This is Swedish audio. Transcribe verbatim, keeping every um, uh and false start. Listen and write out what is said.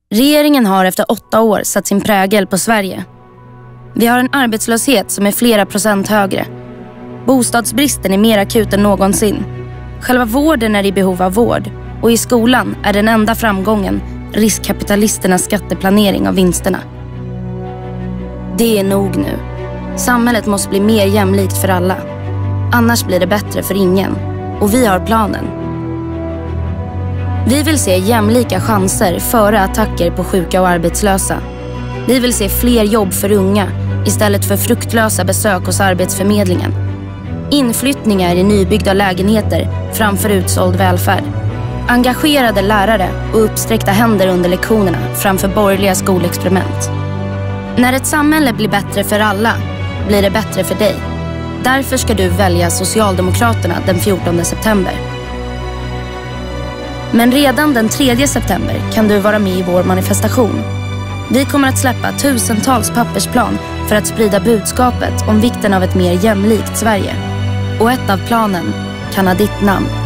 Regeringen har efter åtta år satt sin prägel på Sverige. Vi har en arbetslöshet som är flera procent högre. Bostadsbristen är mer akut än någonsin. Själva vården är i behov av vård. Och i skolan är den enda framgången riskkapitalisternas skatteplanering av vinsterna. Det är nog nu. Samhället måste bli mer jämlikt för alla. Annars blir det bättre för ingen. Och vi har planen. Vi vill se jämlika chanser före attacker på sjuka och arbetslösa. Vi vill se fler jobb för unga istället för fruktlösa besök hos Arbetsförmedlingen. Inflyttningar i nybyggda lägenheter framför utsåld välfärd. Engagerade lärare och uppsträckta händer under lektionerna framför borgerliga skolexperiment. När ett samhälle blir bättre för alla blir det bättre för dig. Därför ska du välja Socialdemokraterna den fjortonde september. Men redan den tredje september kan du vara med i vår manifestation. Vi kommer att släppa tusentals pappersplan för att sprida budskapet om vikten av ett mer jämlikt Sverige. Och ett av planen kan ha ditt namn.